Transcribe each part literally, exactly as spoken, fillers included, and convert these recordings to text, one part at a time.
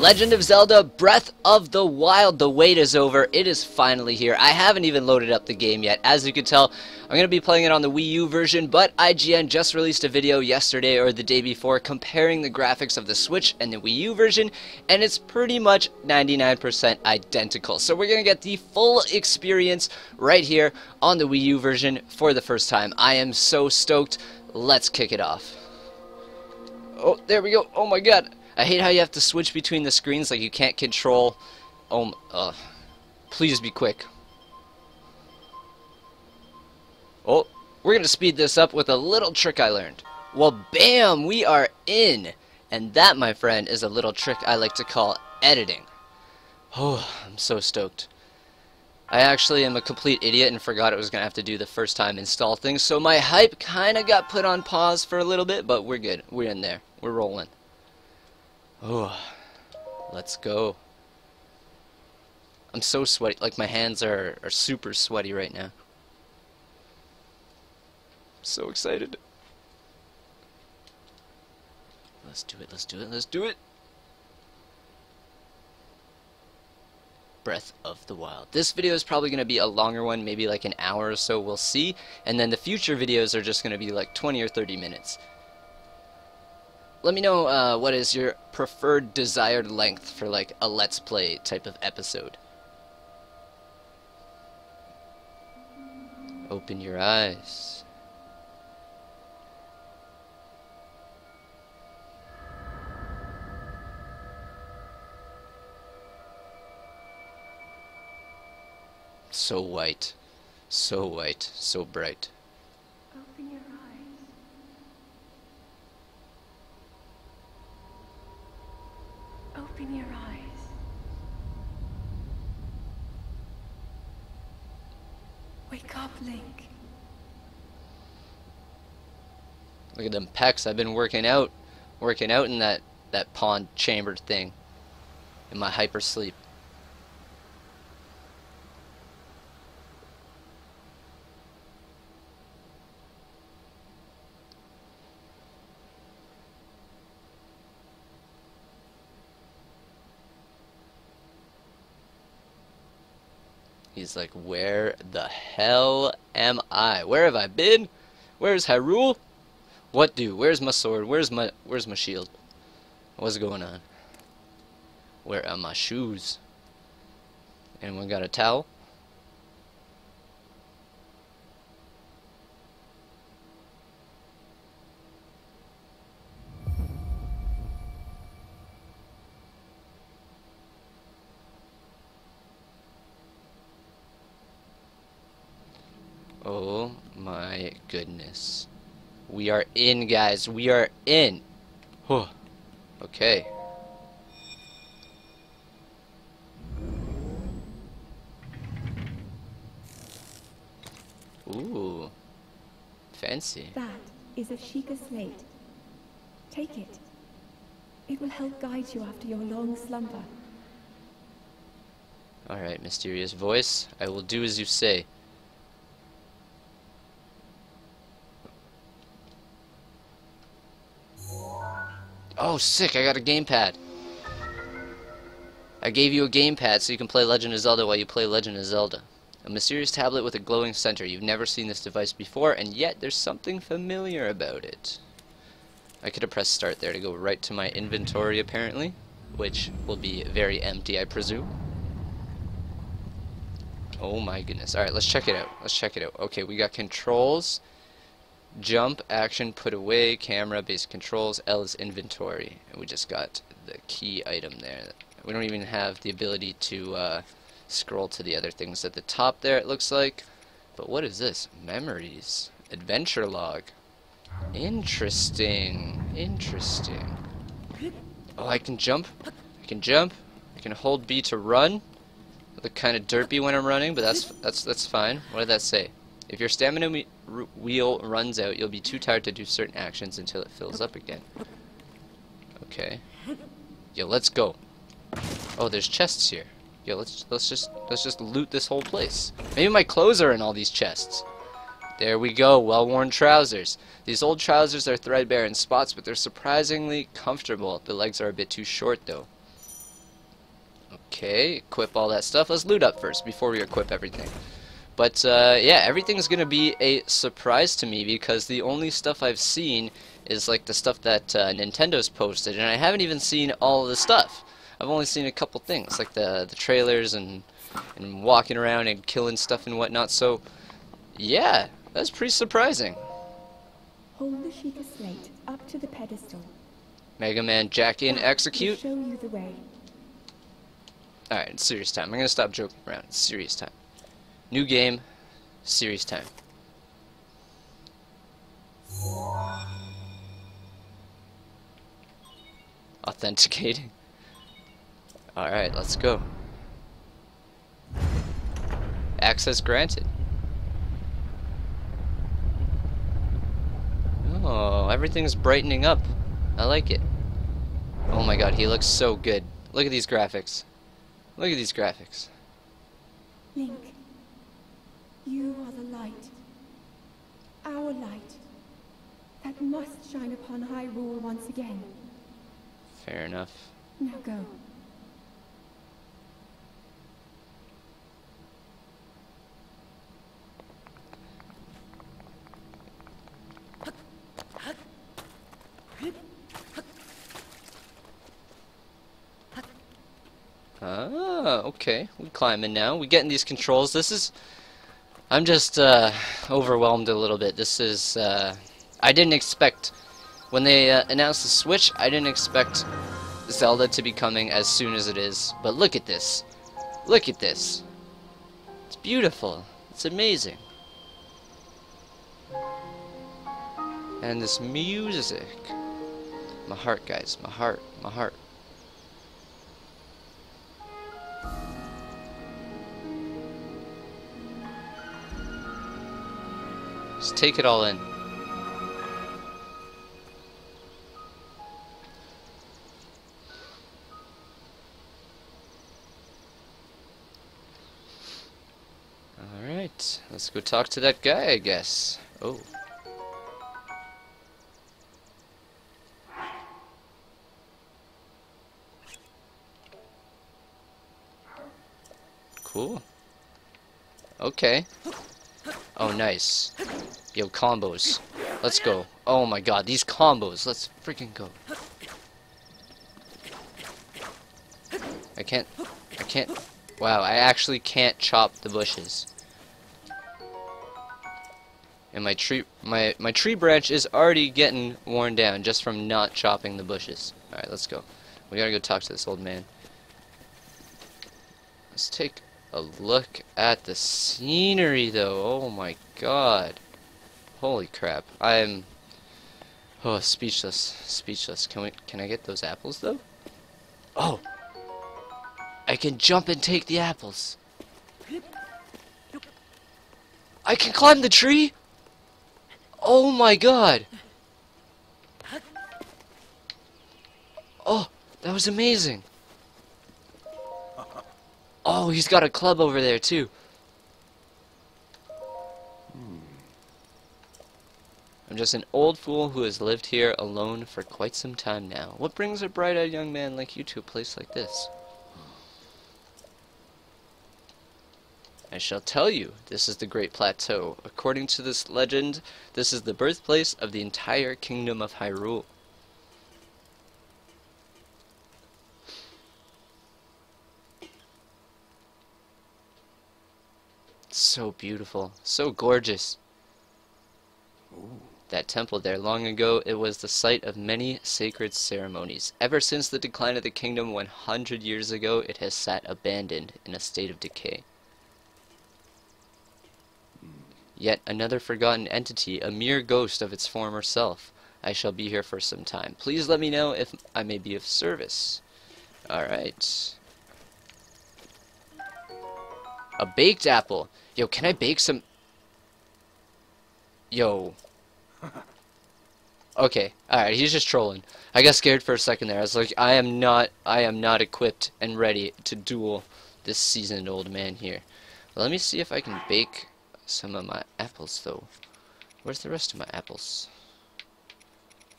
Legend of Zelda Breath of the Wild. The wait is over. It is finally here. I haven't even loaded up the game yet. As you can tell, I'm going to be playing it on the Wii U version, but I G N just released a video yesterday or the day before comparing the graphics of the Switch and the Wii U version, and it's pretty much ninety-nine percent identical. So we're going to get the full experience right here on the Wii U version for the first time. I am so stoked. Let's kick it off. Oh, there we go. Oh my god. I hate how you have to switch between the screens, like you can't control. Oh, uh, please be quick. Oh, we're gonna speed this up with a little trick I learned. Well, bam, we are in. And that, my friend, is a little trick I like to call editing. Oh, I'm so stoked. I actually am a complete idiot and forgot it was gonna have to do the first time install things, so my hype kinda got put on pause for a little bit, but we're good. We're in there. We're rolling. Oh, let's go. I'm so sweaty, like my hands are, are super sweaty right now. So excited. Let's do it, let's do it, let's do it. Breath of the Wild. This video is probably going to be a longer one, maybe like an hour or so, we'll see. And then the future videos are just going to be like twenty or thirty minutes. Let me know uh, what is your preferred desired length for like a Let's Play type of episode. Open your eyes. So white. So white. So bright. Open your eyes. Open your eyes. Wake up, Link. Look at them pecs. I've been working out. Working out in that, that pond chamber thing. In my hyper sleep. He's like, where the hell am I? Where have I been? Where's Hyrule? What do? Where's my sword? Where's my where's my shield? What's going on? Where are my shoes? Anyone got a towel? Oh my goodness. We are in, guys. We are in. Whew. Okay. Ooh. Fancy. That is a Sheikah slate. Take it. It will help guide you after your long slumber. Alright, mysterious voice. I will do as you say. Oh, sick, I got a gamepad. I gave you a gamepad so you can play Legend of Zelda while you play Legend of Zelda. A mysterious tablet with a glowing center. You've never seen this device before, and yet there's something familiar about it. I could have pressed start there to go right to my inventory, apparently, which will be very empty, I presume. Oh my goodness. Alright, let's check it out. Let's check it out. Okay, we got controls. Jump, action, put away, camera, basic controls, L is inventory. And we just got the key item there. We don't even have the ability to uh, scroll to the other things at the top there, it looks like. But what is this? Memories. Adventure log. Interesting. Interesting. Oh, I can jump. I can jump. I can hold B to run. I look kind of derpy when I'm running, but that's that's that's fine. What did that say? If your stamina me wheel runs out, you'll be too tired to do certain actions until it fills up again. Okay. Yo, let's go. Oh, there's chests here. Yo, let's let's just let's just loot this whole place. Maybe my clothes are in all these chests. There we go, well-worn trousers. These old trousers are threadbare in spots, but they're surprisingly comfortable. The legs are a bit too short, though. Okay, equip all that stuff. Let's loot up first before we equip everything. But uh, yeah, everything's gonna be a surprise to me because the only stuff I've seen is like the stuff that uh, Nintendo's posted, and I haven't even seen all of the stuff. I've only seen a couple things, like the the trailers and and walking around and killing stuff and whatnot. So yeah, that's pretty surprising. Hold the Sheikah slate up to the pedestal. Mega Man jack in, That execute. will show you the way. Alright, it's serious time. I'm gonna stop joking around. It's serious time. New game, serious time. Authenticating. Alright, let's go. Access granted. Oh, everything's brightening up. I like it. Oh my god, he looks so good. Look at these graphics. Look at these graphics. Link, you are the light. Our light. That must shine upon Hyrule once again. Fair enough. Now go. Ah, okay. We climbing now. We getting these controls. This is... I'm just uh, overwhelmed a little bit. This is... Uh, I didn't expect... When they uh, announced the Switch, I didn't expect Zelda to be coming as soon as it is. But look at this. Look at this. It's beautiful. It's amazing. And this music. My heart, guys. My heart. My heart. Just take it all in. Alright, let's go talk to that guy, I guess. Oh. Cool. Okay. Oh, nice. Yo, combos. Let's go. Oh my god, these combos. Let's freaking go. I can't... I can't... Wow, I actually can't chop the bushes. And my tree... My, my tree branch is already getting worn down just from not chopping the bushes. Alright, let's go. We gotta go talk to this old man. Let's take a look at the scenery, though. Oh my god. Holy crap. I'm... Oh, speechless. Speechless. Can we... Can I get those apples, though? Oh! I can jump and take the apples. I can climb the tree? Oh my god. Oh, that was amazing. Oh, he's got a club over there too. I'm just an old fool who has lived here alone for quite some time now. What brings a bright-eyed young man like you to a place like this? I shall tell you, this is the Great Plateau. According to this legend, this is the birthplace of the entire kingdom of Hyrule. So beautiful, so gorgeous. Ooh. That temple there, long ago, it was the site of many sacred ceremonies. Ever since the decline of the kingdom one hundred years ago, it has sat abandoned in a state of decay. Yet another forgotten entity, a mere ghost of its former self. I shall be here for some time. Please let me know if I may be of service. Alright. A baked apple. Yo, can I bake some... Yo. Okay, alright, he's just trolling. I got scared for a second there. I was like, I am not, I am not equipped and ready to duel this seasoned old man here. Well, let me see if I can bake some of my apples, though. Where's the rest of my apples?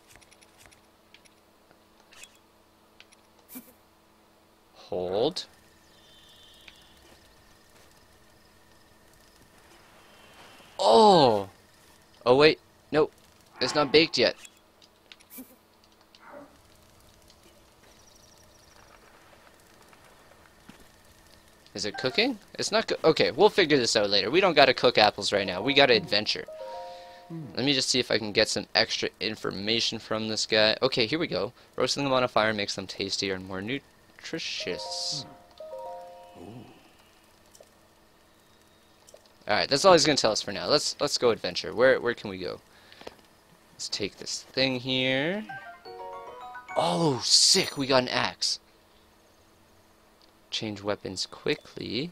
Hold. Oh! Oh wait, nope. It's not baked yet. Is it cooking? It's not co- okay, we'll figure this out later. We don't gotta cook apples right now. We gotta adventure. Let me just see if I can get some extra information from this guy. Okay, here we go. Roasting them on a fire makes them tastier and more nutritious. Alright, that's all he's gonna tell us for now. Let's let's go adventure. Where where can we go? Let's take this thing here. Oh, sick! We got an axe. Change weapons quickly.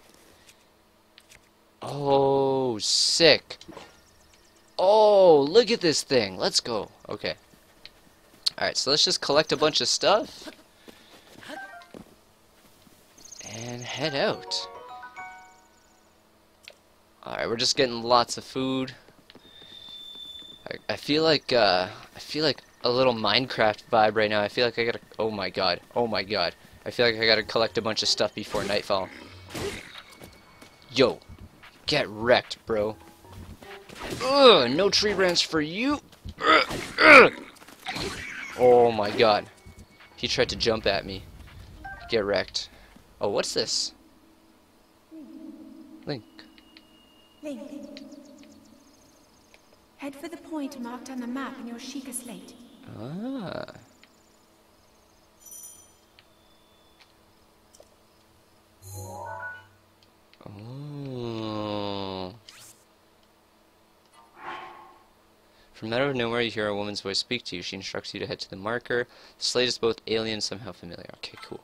Oh, sick. Oh, look at this thing. Let's go. Okay. Alright, so let's just collect a bunch of stuff. And head out. Alright, we're just getting lots of food. I, I feel like, uh, I feel like a little Minecraft vibe right now. I feel like I gotta, oh my god, oh my god. I feel like I gotta collect a bunch of stuff before nightfall. Yo, get wrecked, bro. Ugh, no tree branch for you. Ugh, ugh. Oh my god. He tried to jump at me. Get wrecked. Oh, what's this? Link. Link. Head for the point marked on the map in your Sheikah slate. Ah. Oh. From Meadow of Nowhere, you hear a woman's voice speak to you. She instructs you to head to the marker. The slate is both alien and somehow familiar. Okay, cool.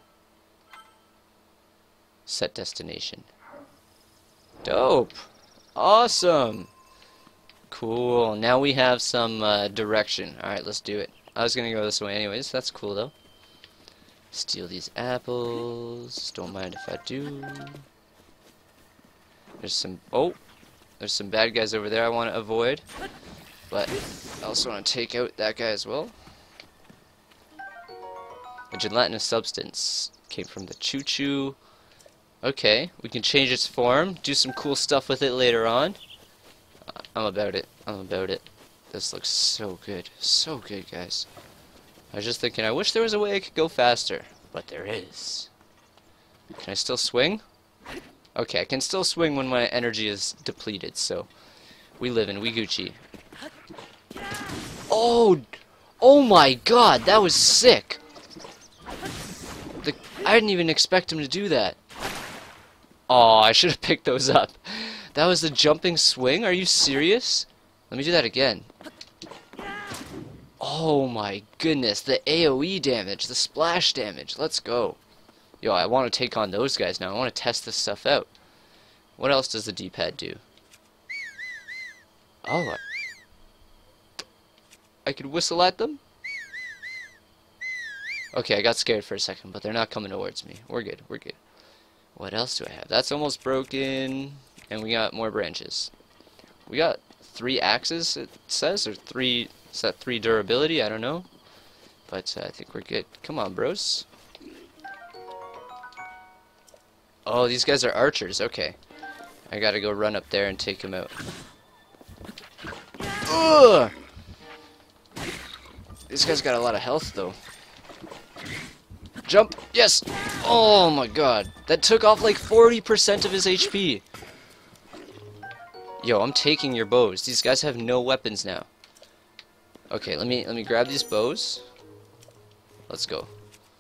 Set destination. Dope. Awesome. Cool. Now we have some uh, direction. Alright, let's do it. I was gonna go this way anyways. That's cool though. Steal these apples. Don't mind if I do. There's some... Oh! There's some bad guys over there I want to avoid. But I also want to take out that guy as well. A gelatinous substance came from the choo-choo. Okay, we can change its form, do some cool stuff with it later on. Uh, I'm about it. I'm about it. This looks so good. So good, guys. I was just thinking, I wish there was a way I could go faster. But there is. Can I still swing? Okay, I can still swing when my energy is depleted, so we live in, we Gucci. Oh! Oh my god, that was sick! The, I didn't even expect him to do that. Oh, I should have picked those up. That was the jumping swing? Are you serious? Let me do that again. Oh my goodness, the AoE damage, the splash damage. Let's go. Yo, I want to take on those guys now. I want to test this stuff out. What else does the D-pad do? Oh, I, I could whistle at them? Okay, I got scared for a second, but they're not coming towards me. We're good, we're good. What else do I have? That's almost broken, and we got more branches. We got three axes, it says, or three, is that three durability? I don't know. But uh, I think we're good. Come on, bros. Oh, these guys are archers, okay. I gotta go run up there and take them out. Ugh! This guy's got a lot of health, though. Jump! Yes! Oh my god. That took off like forty percent of his H P. Yo, I'm taking your bows. These guys have no weapons now. Okay, let me let me grab these bows. Let's go.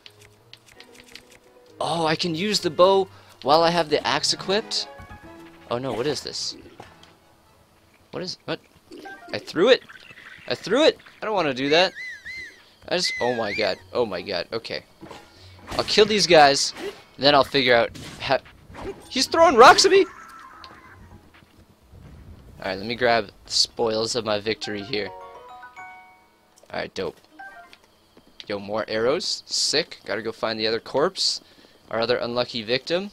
Oh, I can use the bow while I have the axe equipped? Oh no, what is this? What is... what? I threw it! I threw it! I don't want to do that. I just... oh my god. Oh my god. Okay. I'll kill these guys, then I'll figure out how... He's throwing rocks at me! Alright, let me grab the spoils of my victory here. Alright, dope. Yo, more arrows. Sick. Gotta go find the other corpse. Our other unlucky victim.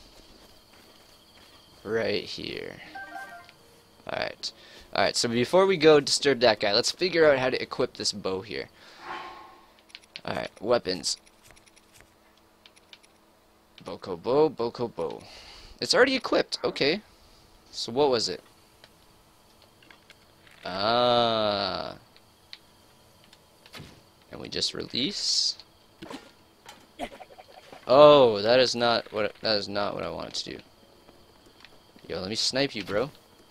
Right here. Alright. Alright, so before we go disturb that guy, let's figure out how to equip this bow here. Alright, weapons. Boko bow, boko bow. It's already equipped. Okay. So what was it? Ah. And we just release. Oh, that is not what that is not what I wanted to do. Yo, let me snipe you, bro.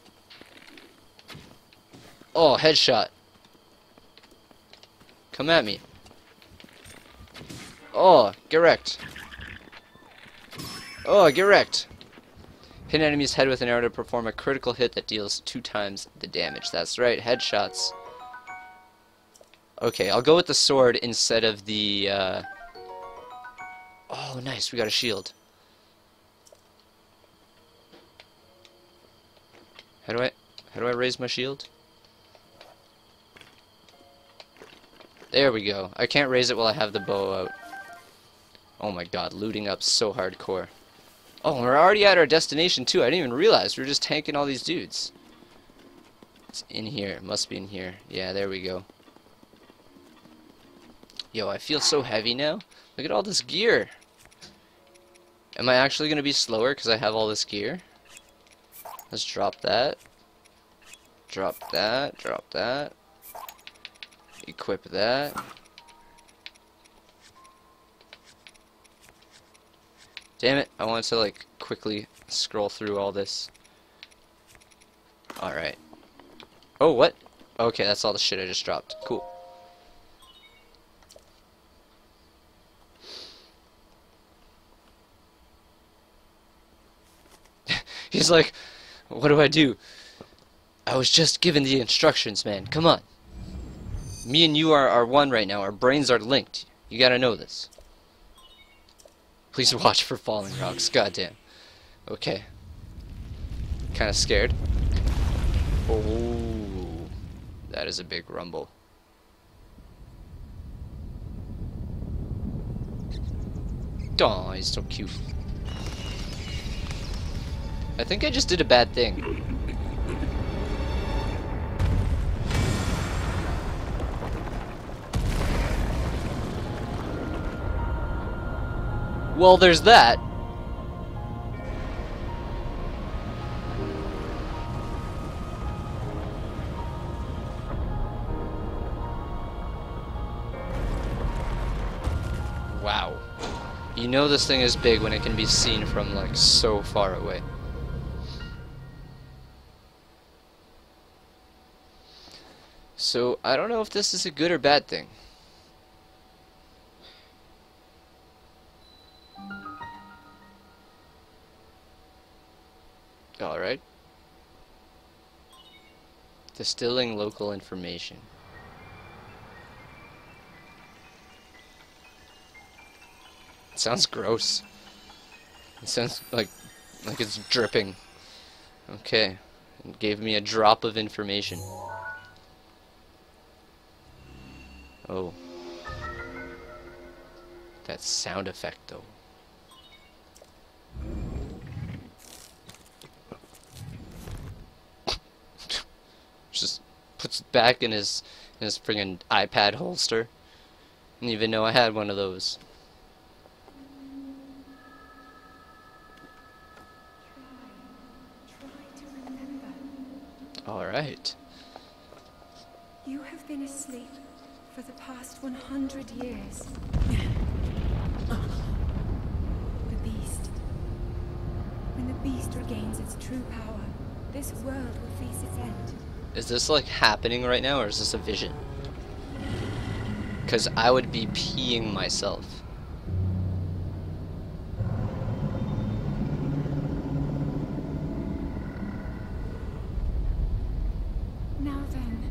Oh, headshot. Come at me. Oh, get wrecked. Oh, get wrecked. Hit an enemy's head with an arrow to perform a critical hit that deals two times the damage. That's right, headshots. Okay, I'll go with the sword instead of the, uh... Oh, nice, we got a shield. How do I... How do I raise my shield? There we go. I can't raise it while I have the bow out. Oh my god, looting up so hardcore. Oh, we're already at our destination too. I didn't even realize. We were just tanking all these dudes. It's in here. It must be in here. Yeah, there we go. Yo, I feel so heavy now. Look at all this gear. Am I actually going to be slower because I have all this gear? Let's drop that. Drop that. Drop that. Equip that. Damn it, I wanted to like quickly scroll through all this. Alright. Oh, what? Okay, that's all the shit I just dropped. Cool. He's like, what do I do? I was just given the instructions, man. Come on. Me and you are, are one right now. Our brains are linked. You gotta know this. Please watch for falling rocks. Goddamn. Okay. Kinda scared. Oh, that is a big rumble. Aw, he's so cute. I think I just did a bad thing. Well, there's that. Wow. You know this thing is big when it can be seen from like so far away. So, I don't know if this is a good or bad thing. Alright. Distilling local information. It sounds gross. It sounds like like it's dripping. Okay. It gave me a drop of information. Oh. That sound effect though. Just puts it back in his in his friggin' iPad holster. Didn't even know I had one of those. Try, try to remember. All right. You have been asleep for the past one hundred years. The beast. When the beast regains its true power, this world will face its end. Is this like happening right now, or is this a vision? Because I would be peeing myself. Now then,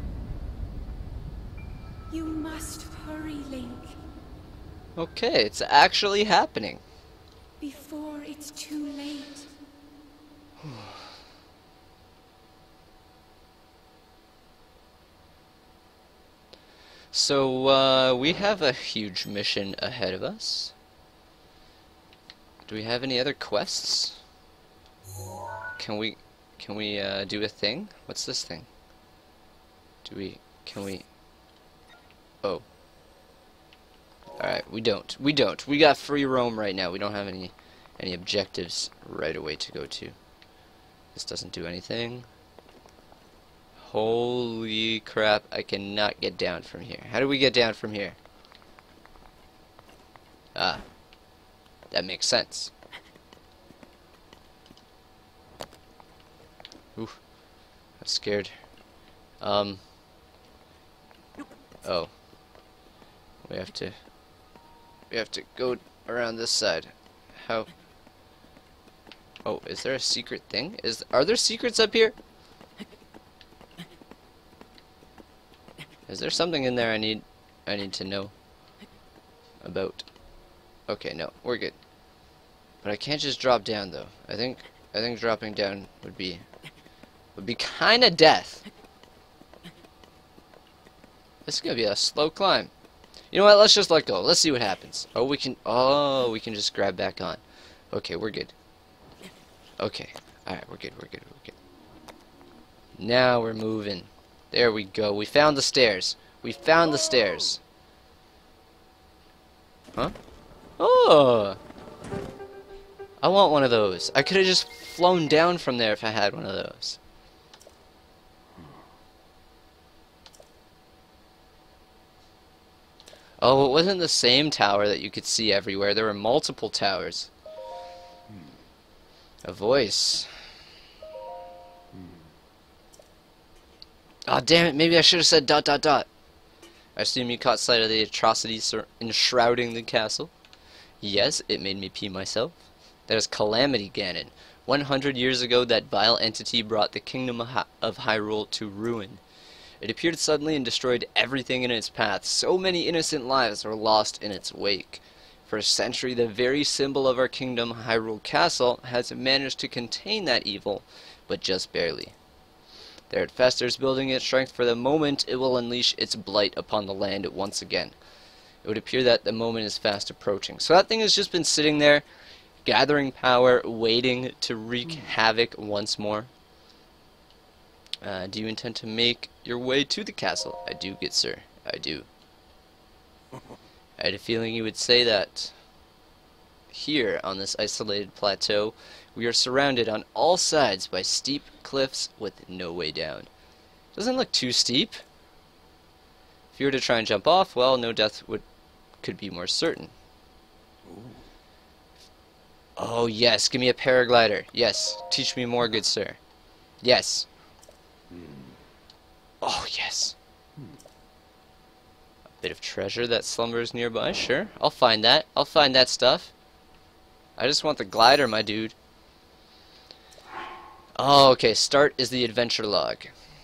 you must hurry, Link, Okay, it's actually happening. before it's too late. So, uh, we have a huge mission ahead of us. Do we have any other quests? Can we, can we, uh, do a thing? What's this thing? Do we, can we... Oh. Alright, we don't. We don't. We got free roam right now. We don't have any, any objectives right away to go to. This doesn't do anything. Holy crap, I cannot get down from here. How do we get down from here? Ah, that makes sense. Oof, I'm scared. Um, oh. We have to, we have to go around this side. How? Oh, is there a secret thing? Is, are there secrets up here? Is there something in there I need, I need to know about? Okay, no, we're good. But I can't just drop down though. I think, I think dropping down would be, would be kind of death. This is gonna be a slow climb. You know what? Let's just let go. Let's see what happens. Oh, we can. Oh, we can just grab back on. Okay, we're good. Okay. All right, we're good. We're good. We're good. Now we're moving. There we go. We found the stairs. We found the stairs. Huh? Oh! I want one of those. I could have just flown down from there if I had one of those. Oh, it wasn't the same tower that you could see everywhere. There were multiple towers. A voice. Oh, damn it. Maybe I should have said dot dot dot. I assume you caught sight of the atrocities enshrouding the castle. Yes, it made me pee myself. That is Calamity Ganon. One hundred years ago, that vile entity brought the kingdom of Hyrule to ruin. It appeared suddenly and destroyed everything in its path. So many innocent lives were lost in its wake. For a century, the very symbol of our kingdom, Hyrule Castle, has managed to contain that evil, but just barely. There it festers, building its strength for the moment it will unleash its blight upon the land once again. It would appear that the moment is fast approaching. So that thing has just been sitting there, gathering power, waiting to wreak havoc once more. Uh, do you intend to make your way to the castle? I do, good sir. I do. I had a feeling you would say that. Here, on this isolated plateau, we are surrounded on all sides by steep cliffs with no way down. Doesn't look too steep. If you were to try and jump off, well, no death would could be more certain. Ooh. Oh yes, give me a paraglider. Yes, teach me more, good sir. Yes. Oh, yes. A bit of treasure that slumbers nearby. Sure, I'll find that. I'll find that stuff. I just want the glider, my dude. Oh, okay. Start is the adventure log.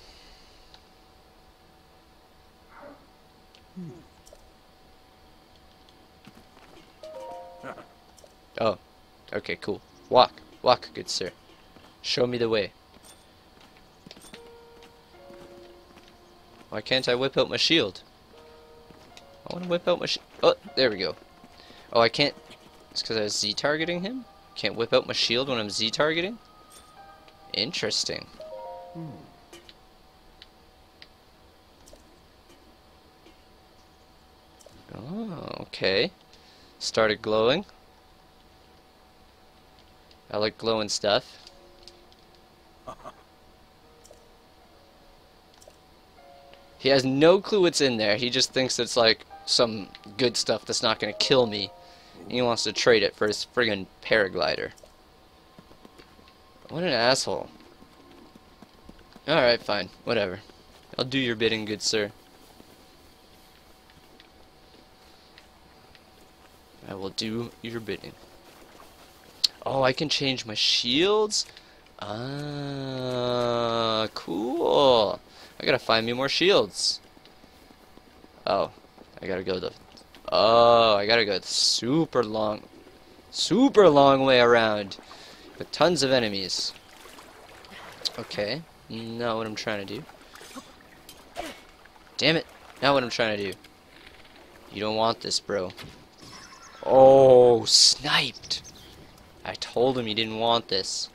Oh, okay, cool. Walk. Walk, good sir. Show me the way. Why can't I whip out my shield? I want to whip out my shield. Oh, there we go. Oh, I can't. It's because I was Z-targeting him? Can't whip out my shield when I'm Z-targeting? Interesting. Hmm. Oh, okay. Started glowing. I like glowing stuff. He has no clue what's in there. He just thinks it's like some good stuff that's not going to kill me. He wants to trade it for his friggin' paraglider. What an asshole. Alright, fine. Whatever. I'll do your bidding, good sir. I will do your bidding. Oh, I can change my shields? Ah, cool. I gotta find me more shields. Oh, I gotta go the... Oh, I gotta go the super long... Super long way around. With tons of enemies. Okay, not what I'm trying to do. Damn it, not what I'm trying to do. You don't want this, bro. Oh, sniped. I told him you didn't want this.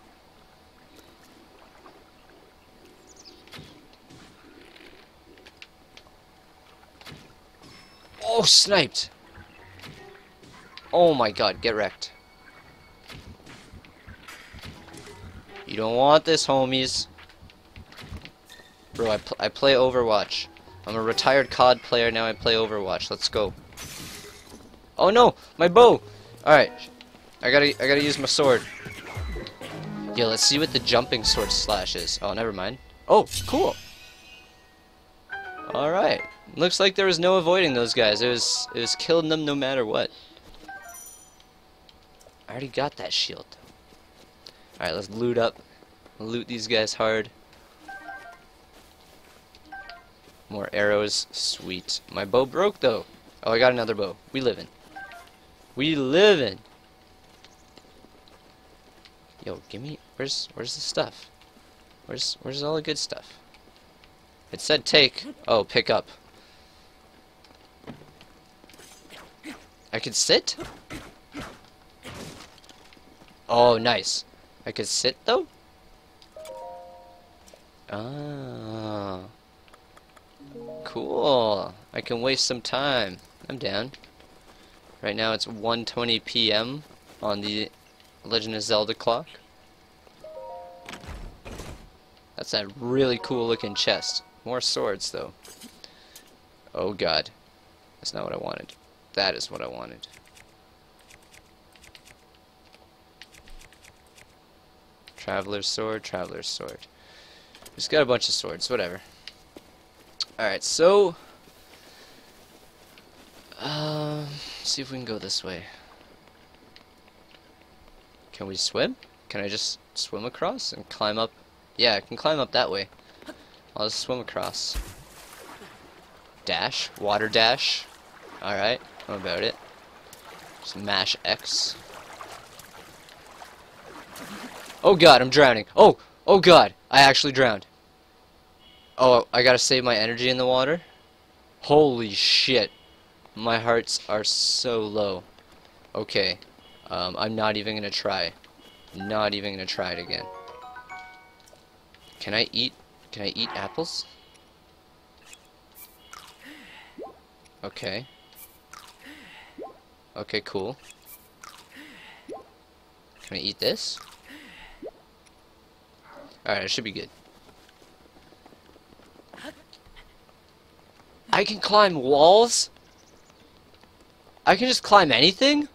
Oh, sniped! Oh my god, get wrecked. You don't want this, homies. Bro, I, pl I play Overwatch. I'm a retired C O D player, now I play Overwatch. Let's go. Oh no! My bow! Alright. I gotta, I gotta use my sword. Yo, let's see what the jumping sword slash is. Oh, never mind. Oh, cool! Alright. Looks like there was no avoiding those guys. It was, it was killing them no matter what. I already got that shield. Alright, let's loot up. Loot these guys hard. More arrows. Sweet. My bow broke though. Oh, I got another bow. We livin'. We livin'. Yo, give me. Where's Where's the stuff? Where's Where's all the good stuff? It said take. Oh, pick up. I could sit? Oh, nice. I could sit though? Ah. Cool. I can waste some time. I'm down. Right now it's one twenty p m on the Legend of Zelda clock. That's a really cool looking chest. More swords though. Oh god. That's not what I wanted. That is what I wanted. Traveler's sword, traveler's sword. Just got a bunch of swords, whatever. Alright, so uh, see if we can go this way. Can we swim? Can I just swim across and climb up? Yeah, I can climb up that way. I'll just swim across. Dash, water dash. Alright, how about it? Just mash X. Oh god, I'm drowning. Oh, oh god, I actually drowned. Oh, I gotta save my energy in the water? Holy shit. My hearts are so low. Okay, um, I'm not even gonna try. Not even gonna try it again. Can I eat, can I eat apples? Okay. Okay, cool. Can I eat this? Alright, it should be good. I can climb walls? I can just climb anything?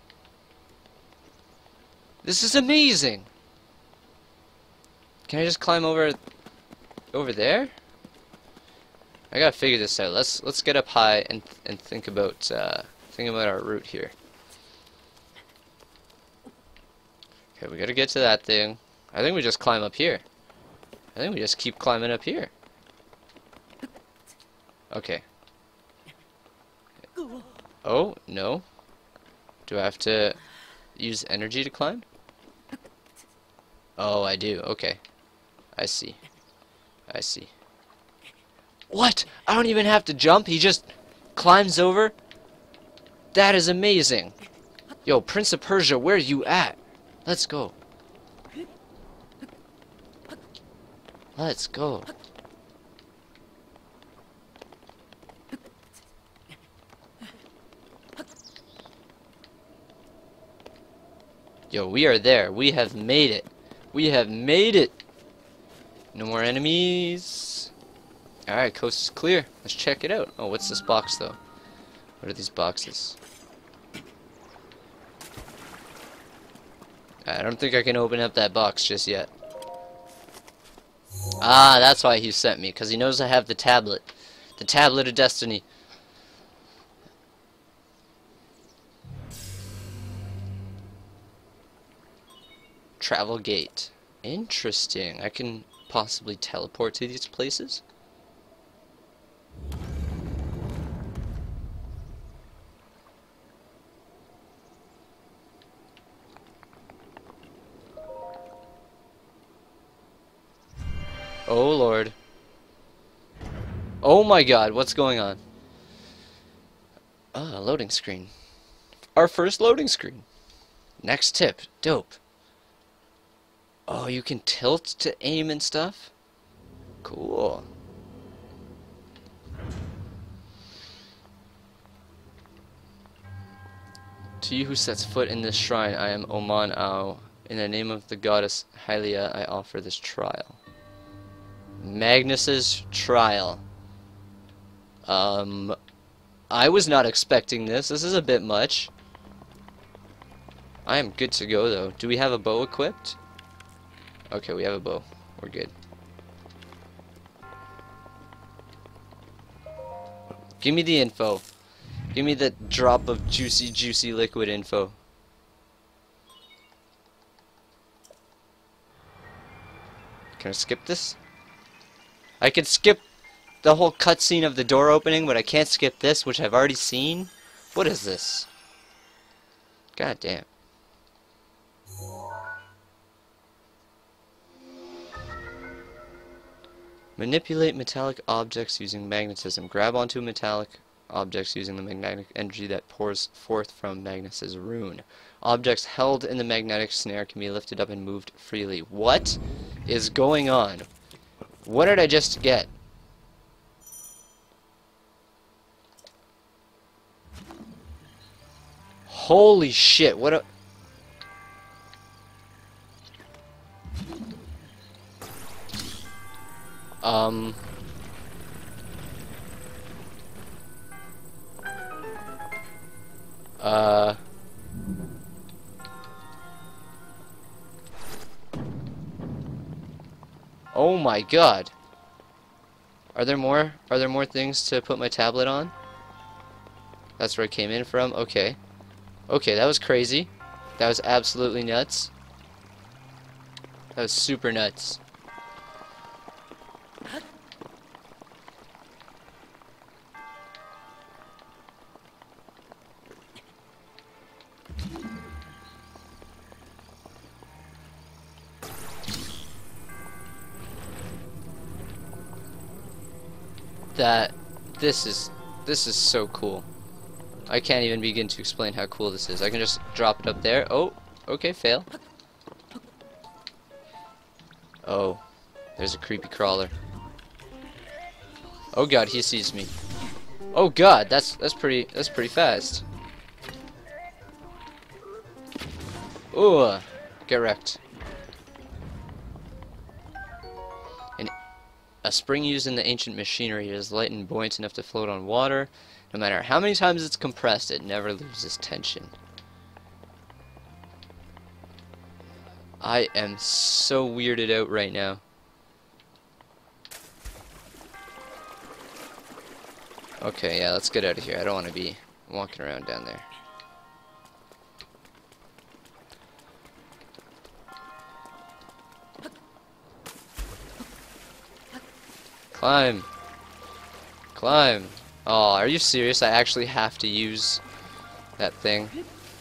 This is amazing! Can I just climb over over there? I gotta figure this out. Let's let's get up high and and think about uh, think about our route here. Okay, we gotta get to that thing. I think we just climb up here. I think we just keep climbing up here. Okay. Oh, no. Do I have to use energy to climb? Oh, I do. Okay. I see. I see. What? I don't even have to jump. He just climbs over? That is amazing. Yo, Prince of Persia, where are you at? Let's go. Let's go. Yo, we are there. We have made it. We have made it. No more enemies. Alright, coast is clear. Let's check it out. Oh, what's this box, though? What are these boxes? I don't think I can open up that box just yet. Ah, that's why he sent me, because he knows I have the tablet. The tablet of destiny. Travel gate. Interesting. I can possibly teleport to these places? Oh lord. Oh my god, what's going on? Ah, loading screen. Our first loading screen. Next tip. Dope. Oh, you can tilt to aim and stuff? Cool. To you who sets foot in this shrine, I am Oman Ao. In the name of the goddess Hylia, I offer this trial. Magnus's trial. Um, I was not expecting this. This is a bit much. I am good to go, though. Do we have a bow equipped? Okay, we have a bow. We're good. Give me the info. Give me the drop of juicy, juicy liquid info. Can I skip this? I could skip the whole cutscene of the door opening, but I can't skip this, which I've already seen. What is this? God damn. Manipulate metallic objects using magnetism. Grab onto metallic objects using the magnetic energy that pours forth from Magnus's rune. Objects held in the magnetic snare can be lifted up and moved freely. What is going on? What did I just get? Holy shit, what a... Um... Uh... Oh my god. Are there more? Are there more things to put my tablet on? That's where I came in from? Okay. Okay, that was crazy. That was absolutely nuts. That was super nuts. That this is this is so cool. I can't even begin to explain how cool this is. I can just drop it up there. Oh, okay, fail. Oh, there's a creepy crawler. Oh god, he sees me. Oh god, that's that's pretty that's pretty fast. Ooh, get wrecked. An, a spring used in the ancient machinery is light and buoyant enough to float on water. No matter how many times it's compressed, it never loses tension. I am so weirded out right now. Okay, yeah, let's get out of here. I don't want to be walking around down there. Climb. Climb. Oh, are you serious? I actually have to use that thing.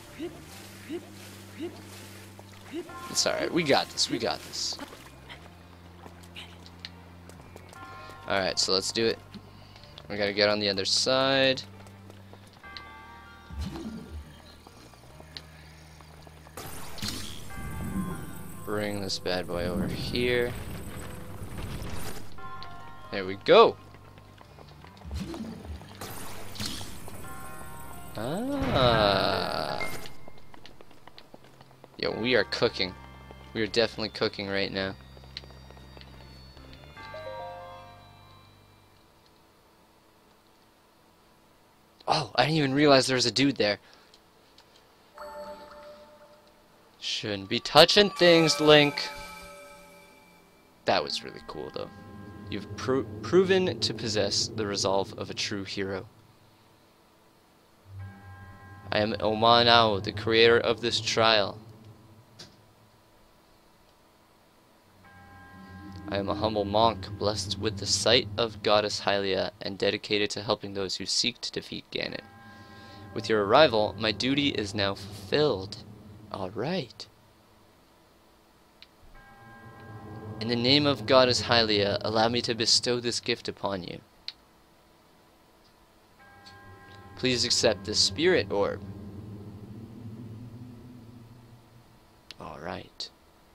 It's alright. We got this. We got this. Alright, so let's do it. We gotta get on the other side. Bring this bad boy over here. There we go. Ah. Yo, we are cooking. We are definitely cooking right now. Oh, I didn't even realize there was a dude there. Shouldn't be touching things, Link. That was really cool, though. You've pro proven to possess the resolve of a true hero. I am Omanao, the creator of this trial. I am a humble monk, blessed with the sight of Goddess Hylia, and dedicated to helping those who seek to defeat Ganon. With your arrival, my duty is now fulfilled. Alright. In the name of Goddess Hylia, allow me to bestow this gift upon you. Please accept the Spirit Orb. Alright.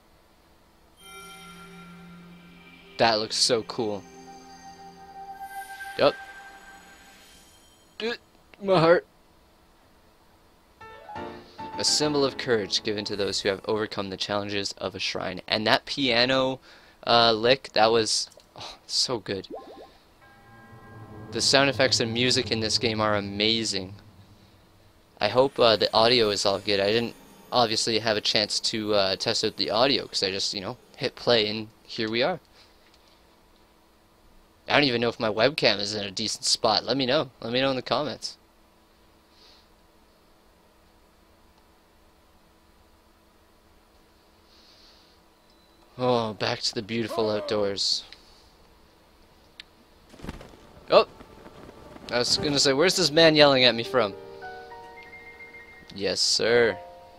That looks so cool. Yup. My heart. A symbol of courage given to those who have overcome the challenges of a shrine. And that piano uh, lick, that was Oh, it's so good. The sound effects and music in this game are amazing. I hope uh, the audio is all good. I didn't obviously have a chance to uh, test out the audio because I just, you know, hit play and here we are. I don't even know if my webcam is in a decent spot. Let me know. Let me know in the comments. Oh, back to the beautiful outdoors. Oh! I was gonna say, where's this man yelling at me from? Yes, sir.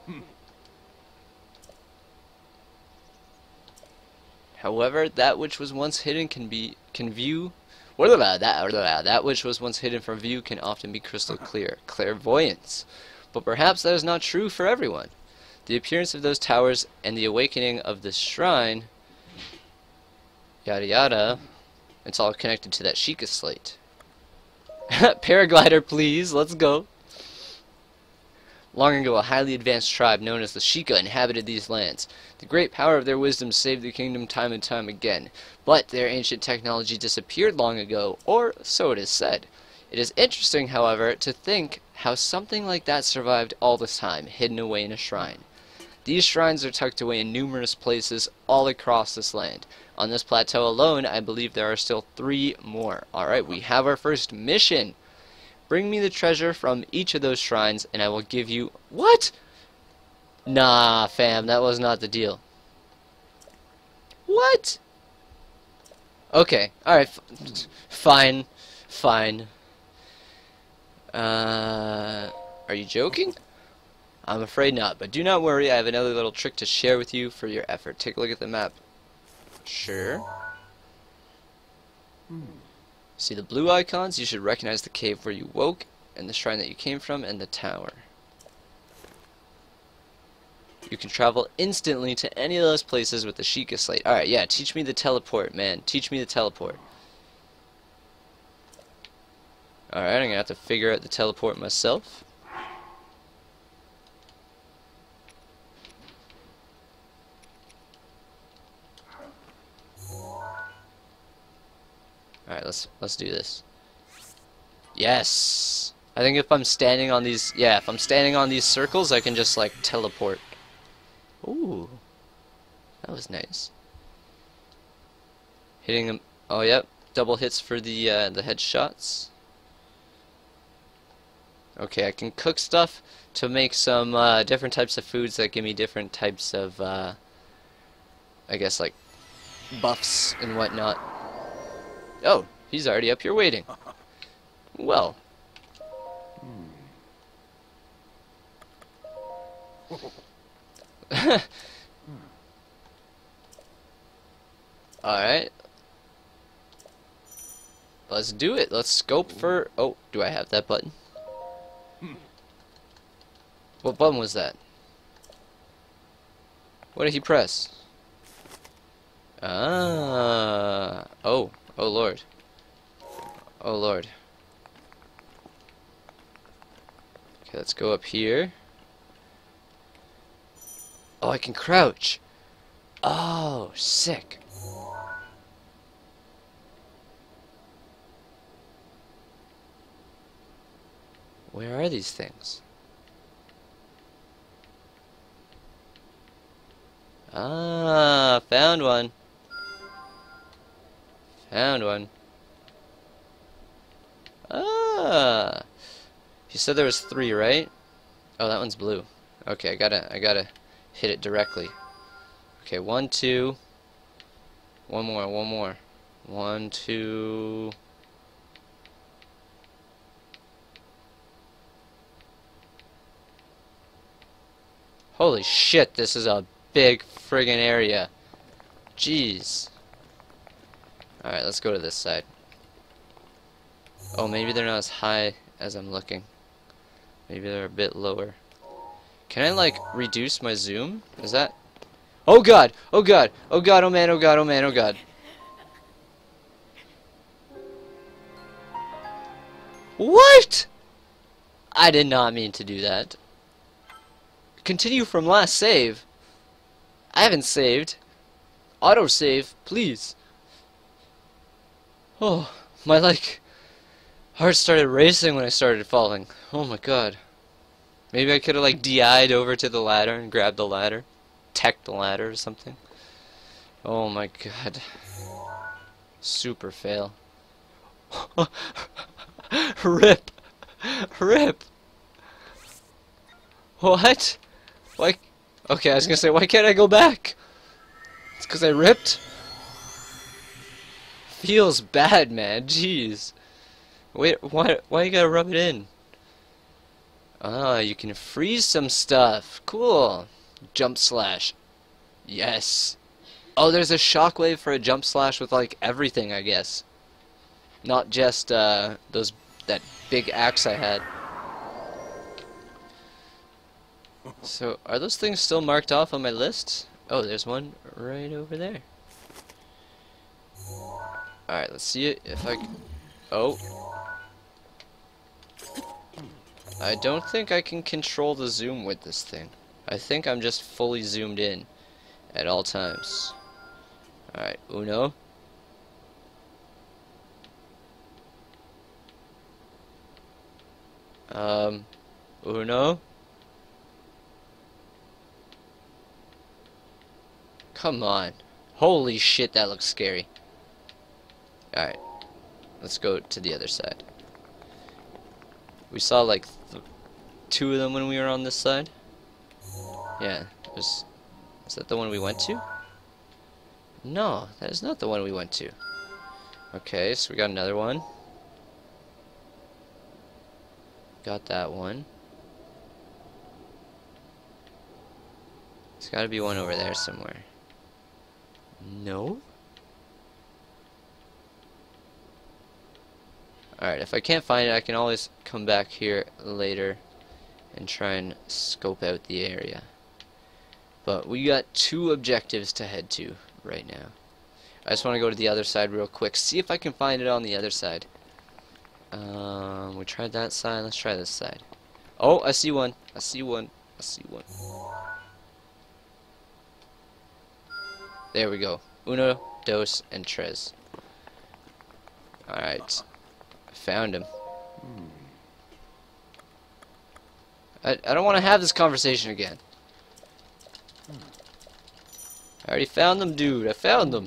However, that which was once hidden can be can view. What about that? That which was once hidden from view can often be crystal clear. Clairvoyance. But perhaps that is not true for everyone. The appearance of those towers and the awakening of this shrine, yada yada, it's all connected to that Sheikah slate. Paraglider, please. Let's go. Long ago, a highly advanced tribe known as the Sheikah inhabited these lands. The great power of their wisdom saved the kingdom time and time again, but their ancient technology disappeared long ago, or so it is said. It is interesting, however, to think how something like that survived all this time, hidden away in a shrine. These shrines are tucked away in numerous places all across this land. On this plateau alone, I believe there are still three more. Alright, we have our first mission. Bring me the treasure from each of those shrines, and I will give you... What? Nah, fam, that was not the deal. What? Okay, alright, f fine, fine. Uh, are you joking? I'm afraid not, but do not worry, I have another little trick to share with you for your effort. Take a look at the map. Sure. Hmm. See the blue icons? You should recognize the cave where you woke, and the shrine that you came from, and the tower. You can travel instantly to any of those places with the Sheikah slate. Alright, yeah, teach me the teleport, man. Teach me the teleport. Alright, I'm gonna have to figure out the teleport myself. Alright, let's let's do this. Yes! I think if I'm standing on these yeah, if I'm standing on these circles I can just like teleport. Ooh. That was nice. Hitting them oh yep, double hits for the uh, the headshots. Okay, I can cook stuff to make some uh, different types of foods that give me different types of uh, I guess like buffs and whatnot. Oh, he's already up here waiting. Well. Alright. Let's do it. Let's scope for... Oh, do I have that button? What button was that? What did he press? Ah. Oh. Oh lord. Oh lord. Okay, let's go up here. Oh, I can crouch. Oh, sick. Where are these things? Ah, found one. Found one. Ah. You said there was three, right? Oh, that one's blue. Okay, I gotta, I gotta hit it directly. Okay, one, two. One more, one more. One, two. Holy shit, this is a big friggin' area. Jeez. Alright, let's go to this side. Oh, maybe they're not as high as I'm looking. Maybe they're a bit lower. Can I, like, reduce my zoom? Is that... Oh god! Oh god! Oh god, oh man, oh god, oh man, oh god. What?! I did not mean to do that. Continue from last save. I haven't saved. Autosave, please. Oh, my like heart started racing when I started falling. Oh my god. Maybe I could have like D I'd over to the ladder and grabbed the ladder. Tech the ladder or something. Oh my god. Super fail. Rip. Rip. What? Why? Okay, I was gonna say, why can't I go back? It's because I ripped? Feels bad, man. Jeez. Wait, why, why you gotta rub it in? Ah, you can freeze some stuff. Cool. Jump slash. Yes. Oh, there's a shockwave for a jump slash with like everything, I guess. Not just uh, those that big axe I had. So, are those things still marked off on my list? Oh, there's one right over there. Alright, let's see it if I can... Oh. I don't think I can control the zoom with this thing. I think I'm just fully zoomed in at all times. Alright, uno. Um, uno. Come on. Holy shit, that looks scary. Alright. Let's go to the other side. We saw like th two of them when we were on this side. Yeah. Was, is that the one we went to? No, that is not the one we went to. Okay, so we got another one. Got that one. There's gotta be one over there somewhere. No? Alright, if I can't find it, I can always come back here later and try and scope out the area. But we got two objectives to head to right now. I just want to go to the other side real quick, see if I can find it on the other side. Um, we tried that side, let's try this side. Oh, I see one. I see one. I see one. There we go. Uno, dos, and tres. Alright. Found him. I, I don't want to have this conversation again. I already found them, dude. I found them.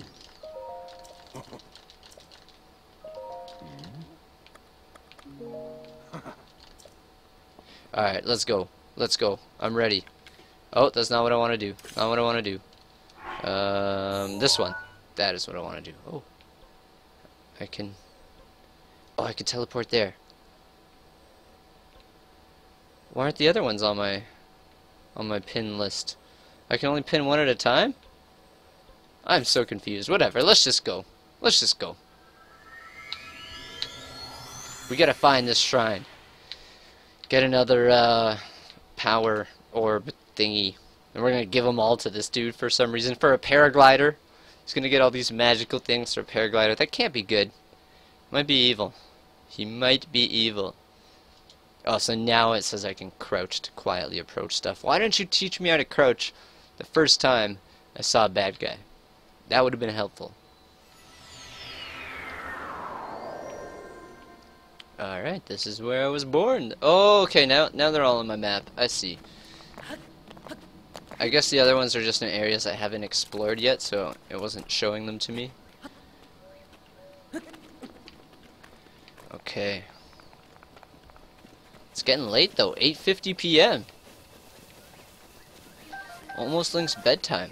Alright, let's go. Let's go. I'm ready. Oh, that's not what I want to do. Not what I want to do. Um, this one. That is what I want to do. Oh. I can... Oh, I can teleport there. Why aren't the other ones on my... on my pin list? I can only pin one at a time? I'm so confused. Whatever, let's just go. Let's just go. We gotta find this shrine. Get another, uh... power orb thingy. And we're gonna give them all to this dude for some reason. For a paraglider. He's gonna get all these magical things for a paraglider. That can't be good. Might be evil. He might be evil. Oh, so now it says I can crouch to quietly approach stuff. Why didn't you teach me how to crouch the first time I saw a bad guy? That would have been helpful. Alright, this is where I was born. Oh, okay, now, now they're all on my map. I see. I guess the other ones are just in areas I haven't explored yet, so it wasn't showing them to me. Okay. It's getting late though, eight fifty p m Almost Link's bedtime.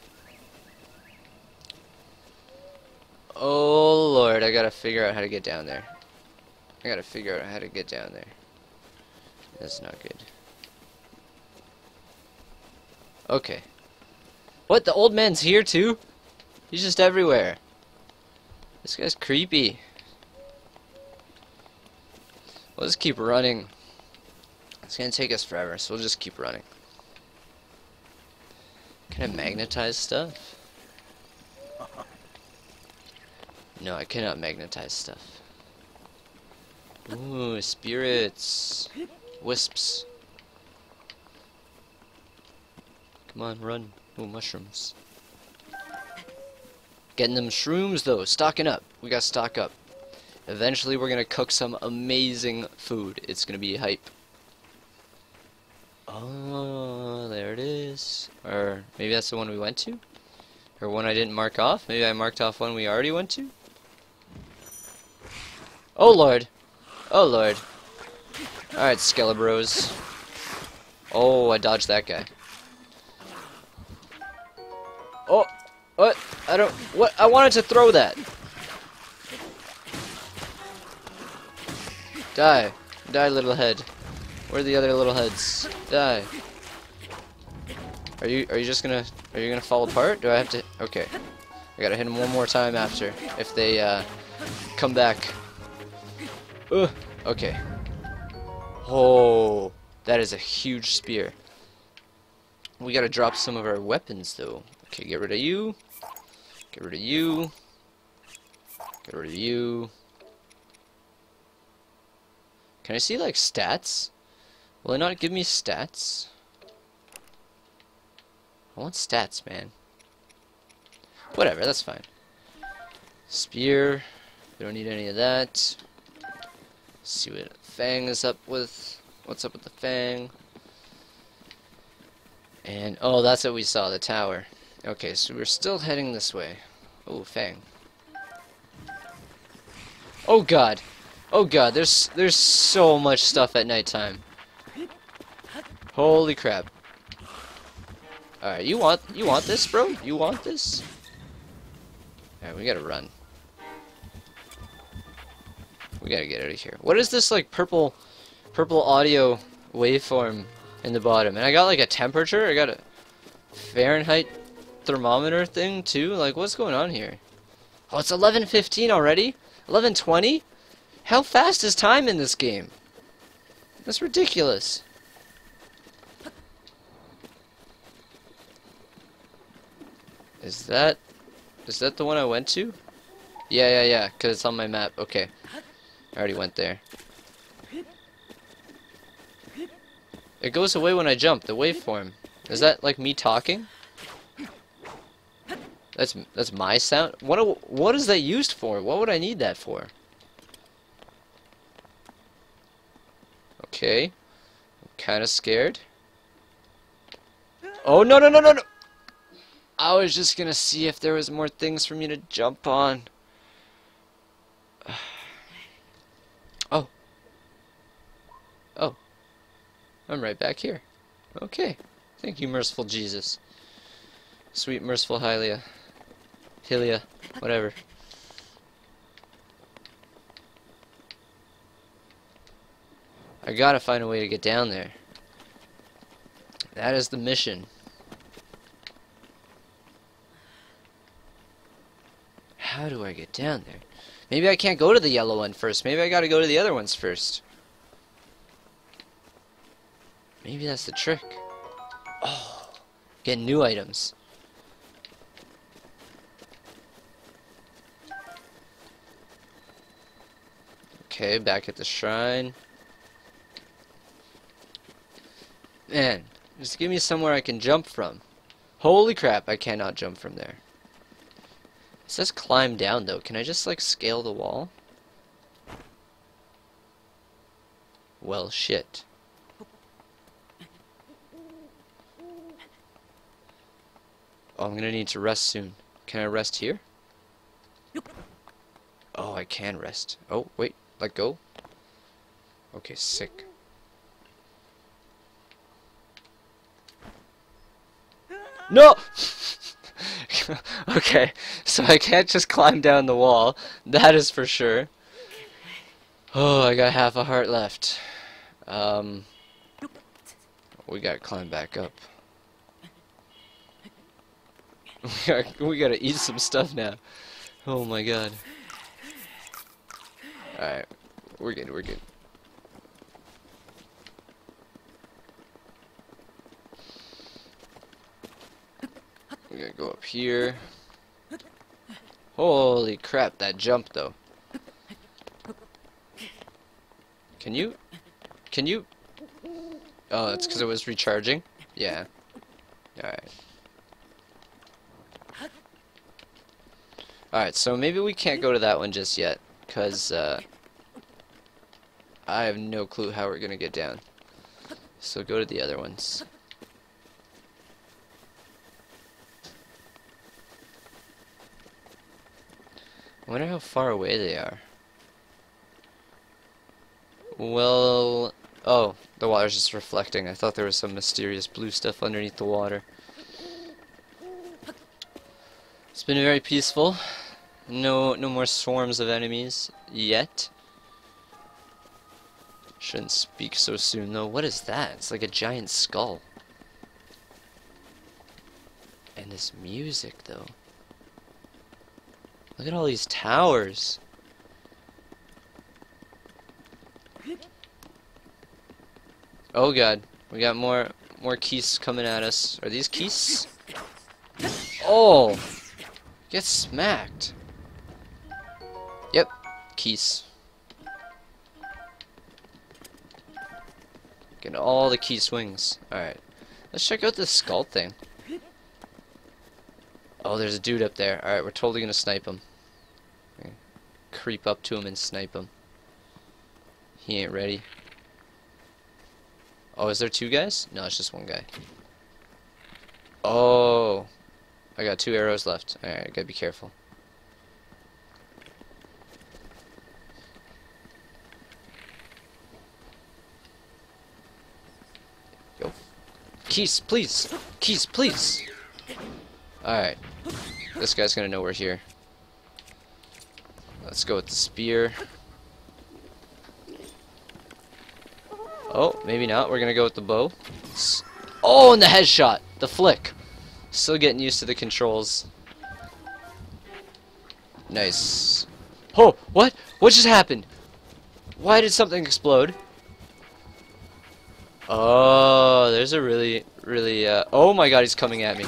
Oh lord, I gotta figure out how to get down there. I gotta figure out how to get down there. That's not good. Okay. What, the old man's here too? He's just everywhere. This guy's creepy. We'll just keep running. It's gonna take us forever, so we'll just keep running. Can I magnetize stuff? No, I cannot magnetize stuff. Ooh, spirits. Wisps. Come on, run. Ooh, mushrooms. Getting them shrooms though, stocking up. We gotta stock up. Eventually we're gonna cook some amazing food. It's gonna be hype. Oh, there it is. Or maybe that's the one we went to? Or one I didn't mark off? Maybe I marked off one we already went to? Oh lord. Oh lord. Alright, Skelebros. Oh, I dodged that guy. Oh, what? I don't, what? I wanted to throw that. Die. Die, little head. Where are the other little heads? Die. Are you, are you just gonna, are you gonna fall apart? Do I have to, okay. I gotta hit them one more time after, if they, uh, come back. Ugh. Okay. Oh, that is a huge spear. We gotta drop some of our weapons, though. Okay, get rid of you. Get rid of you. Get rid of you. Can I see, like, stats? Will it not give me stats? I want stats, man. Whatever, that's fine. Spear. We don't need any of that. Let's see what Fang is up with. What's up with the Fang? And, oh, that's what we saw, the tower. Okay, so we're still heading this way. Oh, Fang. Oh, God. Oh, God, there's, there's so much stuff at nighttime. Holy crap. Alright, you want, you want this, bro? You want this? Alright, we gotta run. We gotta get out of here. What is this, like, purple, purple audio waveform in the bottom? And I got, like, a temperature? I got a Fahrenheit thermometer thing, too? Like, what's going on here? Oh, it's eleven fifteen already? eleven twenty? How fast is time in this game? That's ridiculous. Is that... Is that the one I went to? Yeah, yeah, yeah, because it's on my map. Okay. I already went there. It goes away when I jump, the waveform. Is that like me talking? That's that's my sound? What what is that used for? What would I need that for? Okay. I'm kind of scared. Oh, no, no, no, no, no! I was just gonna see if there was more things for me to jump on. Oh. Oh. I'm right back here. Okay. Thank you, merciful Jesus. Sweet, merciful Hylia. Hylia. Whatever. I gotta find a way to get down there. That is the mission. How do I get down there? Maybe I can't go to the yellow one first. Maybe I gotta go to the other ones first. Maybe that's the trick. Oh, get new items. Okay, back at the shrine. Man, just give me somewhere I can jump from. Holy crap, I cannot jump from there. It says climb down, though. Can I just, like, scale the wall? Well, shit. Oh, I'm gonna need to rest soon. Can I rest here? Oh, I can rest. Oh, wait. Let go. Okay, sick. No! Okay, so I can't just climb down the wall. That is for sure. Oh, I got half a heart left. Um, we gotta climb back up. We gotta, we gotta eat some stuff now. Oh my god. Alright, we're good, we're good. We gotta go up here. Holy crap, that jump though. Can you? Can you? Oh, that's because it was recharging? Yeah. Alright. Alright, so maybe we can't go to that one just yet. because uh, I have no clue how we're gonna get down. So go to the other ones. I wonder how far away they are. Well, oh, the water's just reflecting. I thought there was some mysterious blue stuff underneath the water. It's been very peaceful. No, no more swarms of enemies yet. Shouldn't speak so soon though. What is that? It's like a giant skull. And this music though. Look at all these towers. Oh god, we got more more keys coming at us. Are these keys? Oh, get smacked. Yep, keys. Get all the key swings. Alright, let's check out this skull thing. Oh, there's a dude up there. Alright, we're totally gonna snipe him. Creep up to him and snipe him. He ain't ready. Oh, is there two guys? No, it's just one guy. Oh, I got two arrows left. Alright, gotta be careful. Yo. Keys, please! Keys, please! Alright. This guy's gonna know we're here. Let's go with the spear. Oh, maybe not. We're gonna go with the bow. Oh, and the headshot! The flick! Still getting used to the controls. Nice. Oh, what? What just happened? Why did something explode? Oh, there's a really, really, uh... oh my god, he's coming at me.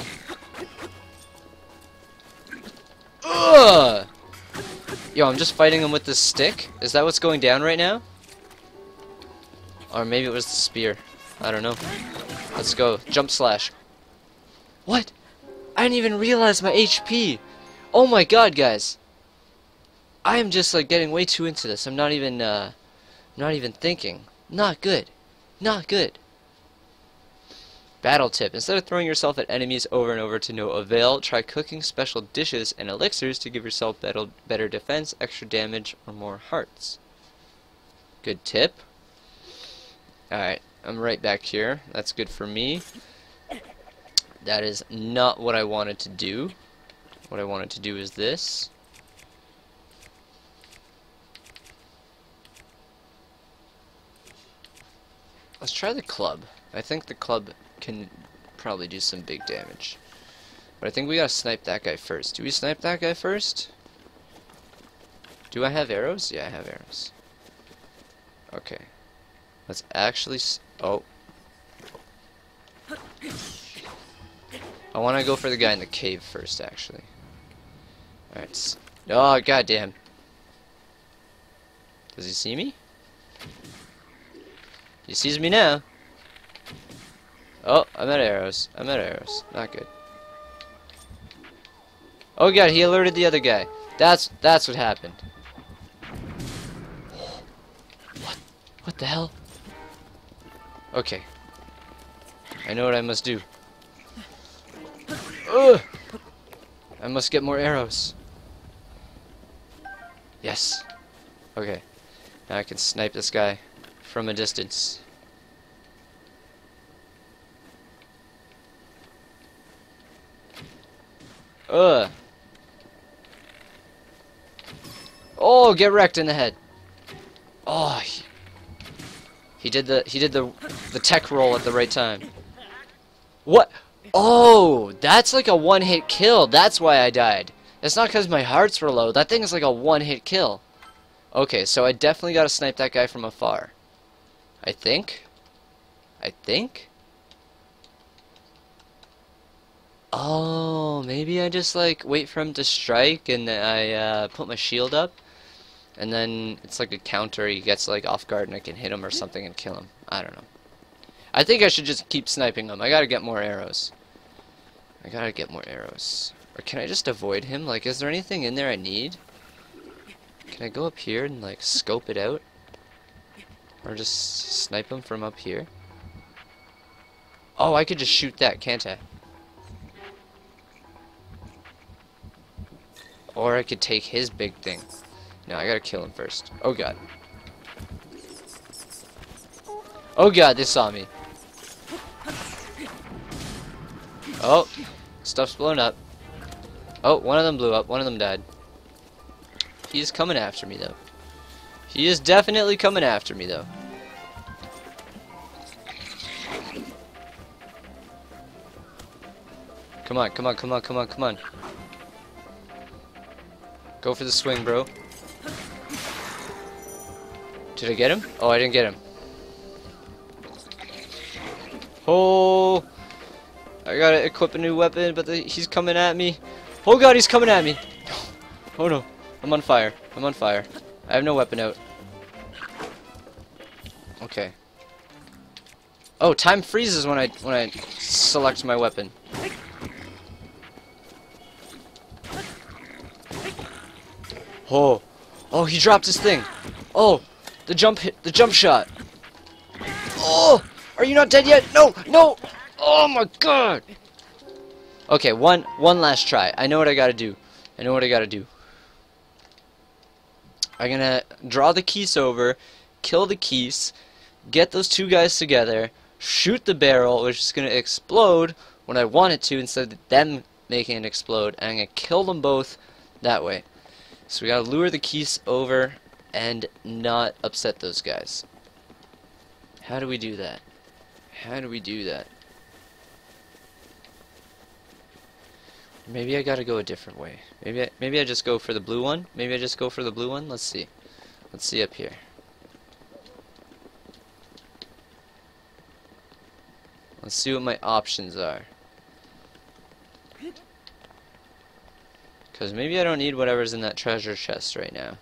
Ugh! Yo, I'm just fighting him with this stick? Is that what's going down right now? Or maybe it was the spear. I don't know. Let's go. Jump slash. What? I didn't even realize my H P. Oh my god, guys. I am just like getting way too into this. I'm not even uh not even thinking. Not good. Not good. Battle tip. Instead of throwing yourself at enemies over and over to no avail, try cooking special dishes and elixirs to give yourself better, better defense, extra damage, or more hearts. Good tip. Alright, I'm right back here. That's good for me. That is not what I wanted to do. What I wanted to do is this. Let's try the club. I think the club can probably do some big damage. But I think we gotta snipe that guy first. Do we snipe that guy first? Do I have arrows? Yeah, I have arrows. Okay. Let's actually s oh. I want to go for the guy in the cave first, actually. Alright. Oh, goddamn. Does he see me? He sees me now. Oh, I'm out of arrows. I'm out of arrows. Not good. Oh god, he alerted the other guy. That's that's what happened. What? What the hell? Okay. I know what I must do. Ugh! I must get more arrows. Yes. Okay. Now I can snipe this guy from a distance. Ugh. Oh, get wrecked in the head. Oh, he, he did the he did the the tech roll at the right time. What? Oh, that's like a one-hit kill. That's why I died. It's not because my hearts were low. That thing is like a one-hit kill. Okay, so I definitely got to snipe that guy from afar. I think. I think. Oh, maybe I just like wait for him to strike and I uh, put my shield up. And then it's like a counter. He gets like off guard and I can hit him or something and kill him. I don't know. I think I should just keep sniping him. I gotta get more arrows. I gotta get more arrows. Or can I just avoid him? Like, is there anything in there I need? Can I go up here and like scope it out? Or just snipe him from up here? Oh, I could just shoot that, can't I? Or I could take his big thing. No, I gotta kill him first. Oh god. Oh god, they saw me. Oh, stuff's blown up. Oh, one of them blew up, one of them died. He's coming after me though. He is definitely coming after me though. Come on, come on, come on, come on, come on. Go for the swing, bro. Did I get him? Oh, I didn't get him. Oh, I gotta equip a new weapon, but the, he's coming at me. Oh god, he's coming at me. Oh no, I'm on fire. I'm on fire. I have no weapon out. Okay. Oh, time freezes when I when I select my weapon. Oh, oh, he dropped his thing. Oh, the jump hit, the jump shot. Oh, are you not dead yet? No, no. Oh my god. Okay, one one last try. I know what I gotta do. I know what I gotta do. I'm gonna draw the Keese over, kill the Keese, get those two guys together, shoot the barrel, which is gonna explode when I want it to instead of them making it explode, and I'm gonna kill them both that way. So we gotta lure the Keese over and not upset those guys. How do we do that? How do we do that? Maybe I gotta go a different way. Maybe I, maybe I just go for the blue one. Maybe I just go for the blue one. Let's see. Let's see up here. Let's see what my options are. Because maybe I don't need whatever's in that treasure chest right now.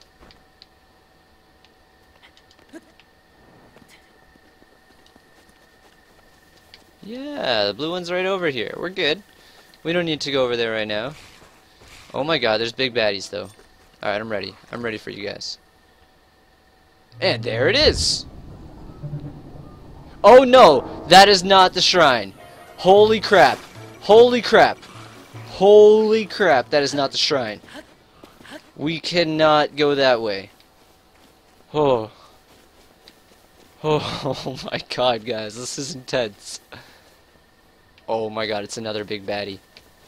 Yeah, the blue one's right over here. We're good. We don't need to go over there right now. Oh my god, there's big baddies though. Alright, I'm ready. I'm ready for you guys. And there it is! Oh no! That is not the shrine! Holy crap! Holy crap! Holy crap, that is not the shrine. We cannot go that way. Oh. Oh, oh my god, guys, this is intense. Oh my god, it's another big baddie.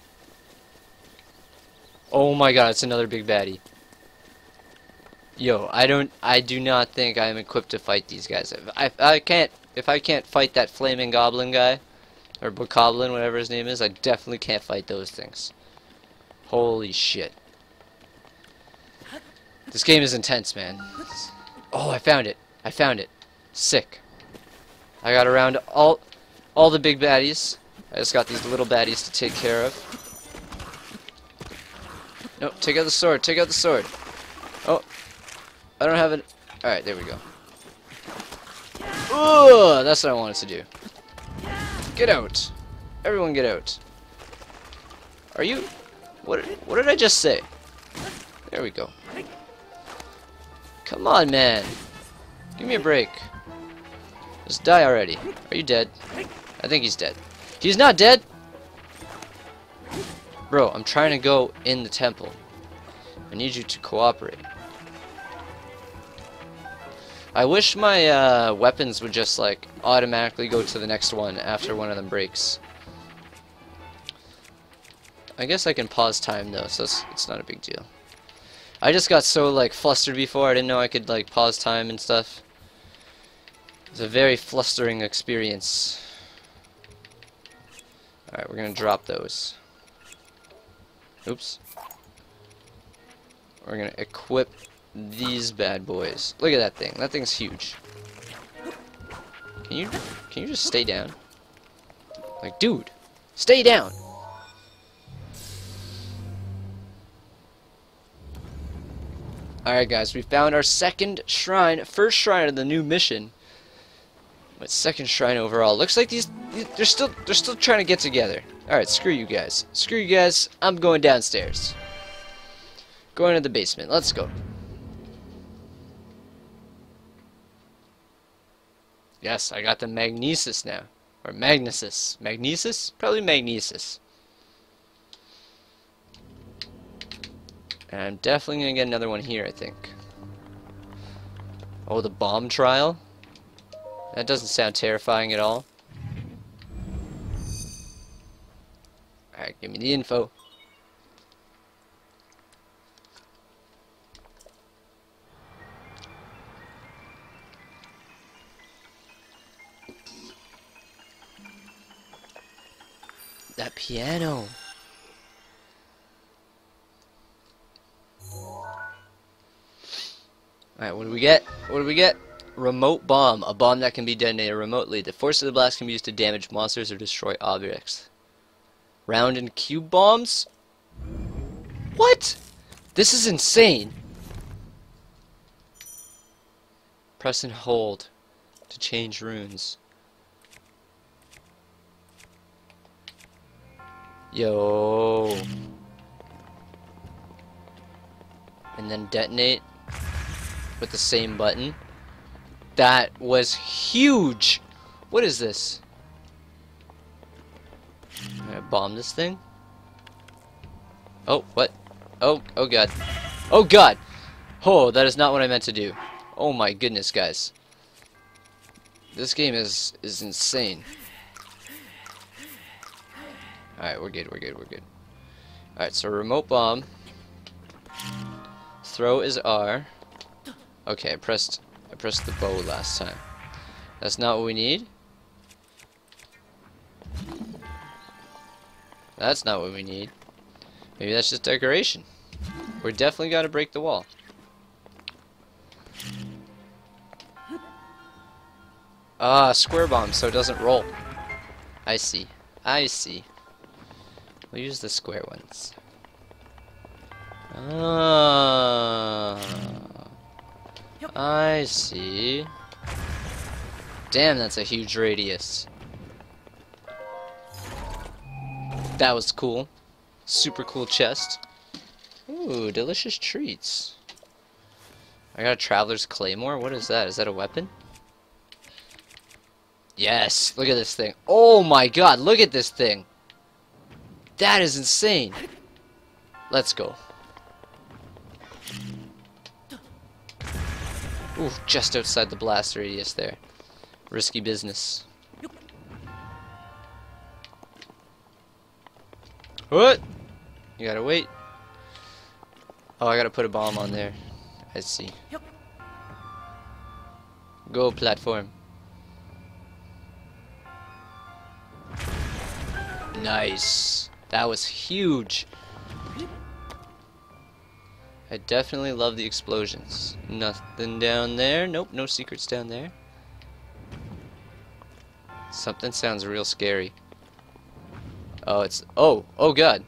Oh my god, it's another big baddie. Yo, I don't, I do not think I'm equipped to fight these guys. If I, I can't, if I can't fight that flaming goblin guy, or bokoblin, whatever his name is, I definitely can't fight those things. Holy shit. This game is intense, man. Oh, I found it. I found it. Sick. I got around all, all the big baddies. I just got these little baddies to take care of. No, take out the sword. Take out the sword. Oh, I don't have it. All right, there we go. Ugh, that's what I wanted to do. Get out. Everyone get out. Are you... What, what did I just say? There we go. Come on, man. Give me a break. Just die already. Are you dead? I think he's dead. He's not dead! Bro, I'm trying to go in the temple. I need you to cooperate. I wish my uh, weapons would just like automatically go to the next one after one of them breaks. I guess I can pause time though, so it's, it's not a big deal. I just got so like flustered before, I didn't know I could like pause time and stuff. It's a very flustering experience. Alright, we're gonna drop those. Oops. We're gonna equip these bad boys. Look at that thing. That thing's huge. Can you can you just stay down? Like, dude, stay down. Alright guys, we found our second shrine, first shrine of the new mission. But second shrine overall. Looks like these they're still they're still trying to get together. Alright, screw you guys. Screw you guys. I'm going downstairs. Going to the basement. Let's go. Yes, I got the Magnesis now. Or Magnesis. Magnesis? Probably Magnesis. And I'm definitely going to get another one here, I think. Oh, the bomb trial? That doesn't sound terrifying at all. Alright, give me the info. That piano. Alright, what do we get? What do we get? Remote bomb. A bomb that can be detonated remotely. The force of the blast can be used to damage monsters or destroy objects. Round and cube bombs? What? This is insane. Press and hold to change runes. Yo. And then detonate with the same button. That was huge. What is this? I'm gonna bomb this thing. Oh, what? Oh, oh god. Oh god. Oh, that is not what I meant to do. Oh my goodness, guys. This game is is insane. Alright, we're good, we're good, we're good. Alright, so remote bomb. Throw is R. Okay, I pressed I pressed the bow last time. That's not what we need. That's not what we need. Maybe that's just decoration. We're definitely gotta break the wall. Ah, square bomb, so it doesn't roll. I see. I see. We'll use the square ones. Ah, I see. Damn, that's a huge radius. That was cool. Super cool chest. Ooh, delicious treats. I got a Traveler's Claymore. What is that? Is that a weapon? Yes, look at this thing. Oh my god, look at this thing. That is insane. Let's go. Ooh, just outside the blast radius there. Risky business. What? You gotta wait. Oh, I gotta put a bomb on there. I see. Go platform. Nice. That was huge. I definitely love the explosions. Nothing down there. Nope, no secrets down there. Something sounds real scary. Oh, it's... Oh, oh god.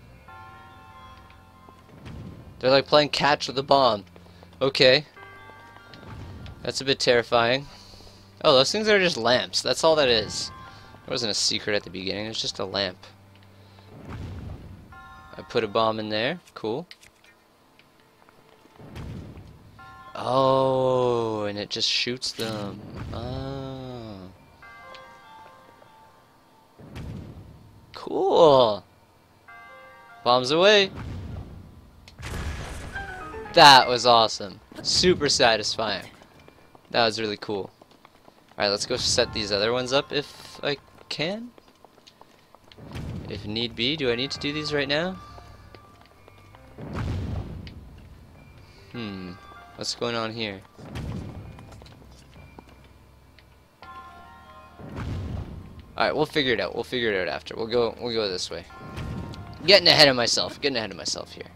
They're like playing catch with a bomb. Okay. That's a bit terrifying. Oh, those things are just lamps. That's all that is. There wasn't a secret at the beginning. It was just a lamp. I put a bomb in there. Cool. Oh, and it just shoots them. Oh. Cool. Bombs away. That was awesome. Super satisfying. That was really cool. Alright, let's go set these other ones up if I can. If need be. Do I need to do these right now? Hmm. What's going on here? Alright, we'll figure it out. We'll figure it out after. We'll go we'll go this way. Getting ahead of myself. Getting ahead of myself here.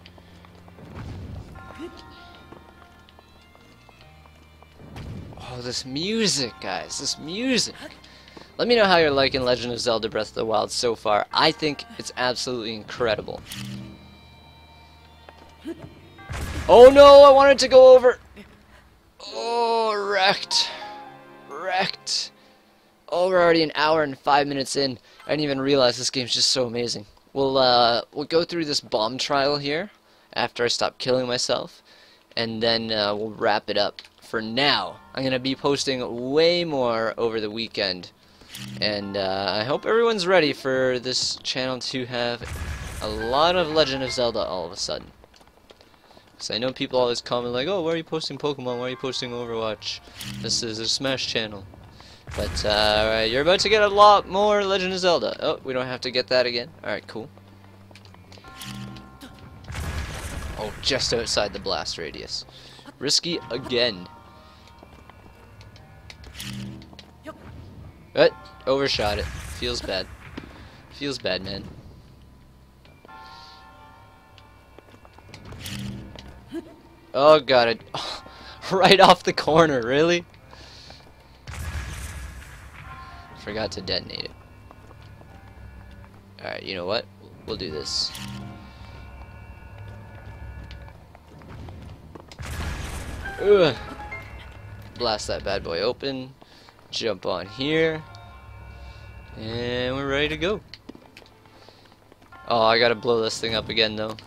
Oh, this music, guys. This music. Let me know how you're liking Legend of Zelda Breath of the Wild so far. I think it's absolutely incredible. Oh no, I wanted to go over. Oh, wrecked. Wrecked. Oh, we're already an hour and five minutes in. I didn't even realize this game's just so amazing. We'll, uh, we'll go through this bomb trial here after I stop killing myself. And then uh, we'll wrap it up for now. I'm going to be posting way more over the weekend. And uh, I hope everyone's ready for this channel to have a lot of Legend of Zelda all of a sudden. Because I know people always comment like, oh, why are you posting Pokemon? Why are you posting Overwatch? This is a Smash channel. But, uh, alright, you're about to get a lot more Legend of Zelda. Oh, we don't have to get that again. Alright, cool. Oh, just outside the blast radius. Risky again. But, overshot it. Feels bad. Feels bad, man. Oh, got it. Right off the corner, really? Forgot to detonate it. Alright, you know what? We'll do this. Ugh. Blast that bad boy open. Jump on here. And we're ready to go. Oh, I gotta blow this thing up again, though.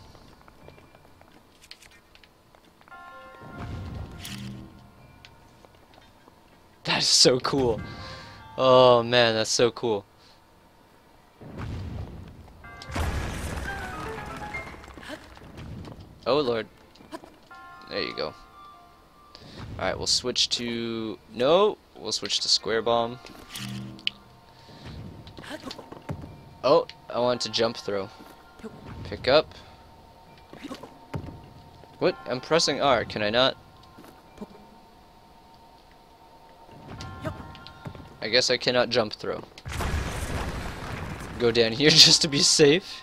That is so cool. Oh man, that's so cool. Oh lord. There you go. Alright, we'll switch to... No! We'll switch to Square Bomb. Oh, I want to jump throw. Pick up. What? I'm pressing R. Can I not? I guess I cannot jump throw. Go down here just to be safe.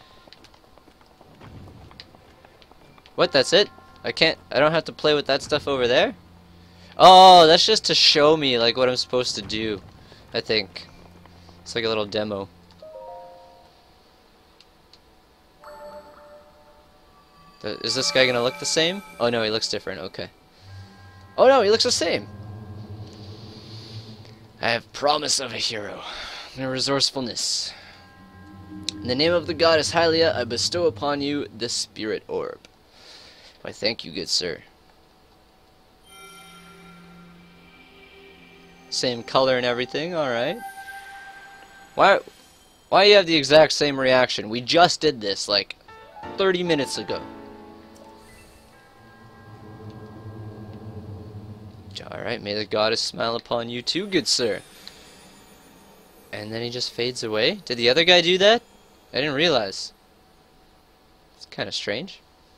What? That's it? I can't... I don't have to play with that stuff over there? Oh, that's just to show me like what I'm supposed to do, I think. It's like a little demo. Th- Is this guy gonna look the same? Oh no, he looks different, okay. Oh no, he looks the same! I have promise of a hero, and resourcefulness. In the name of the goddess Hylia, I bestow upon you the Spirit Orb. Why, thank you, good sir. Same color and everything, alright. Why, why you have the exact same reaction? We just did this, like, thirty minutes ago. Alright, may the goddess smile upon you too, good sir. And then he just fades away? Did the other guy do that? I didn't realize. It's kind of strange.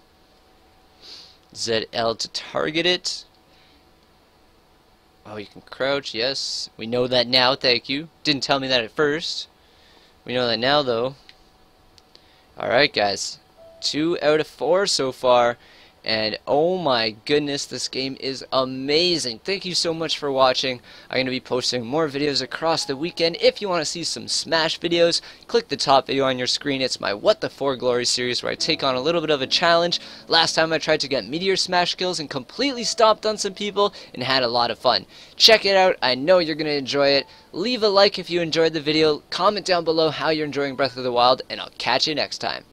Z L to target it. Oh, you can crouch, yes. We know that now, thank you. Didn't tell me that at first. We know that now, though. Alright, guys. Two out of four so far. And oh my goodness, this game is amazing. Thank you so much for watching. I'm going to be posting more videos across the weekend. If you want to see some Smash videos, click the top video on your screen. It's my What the Four Glory series where I take on a little bit of a challenge. Last time I tried to get Meteor Smash skills and completely stomped on some people and had a lot of fun. Check it out. I know you're going to enjoy it. Leave a like if you enjoyed the video. Comment down below how you're enjoying Breath of the Wild, and I'll catch you next time.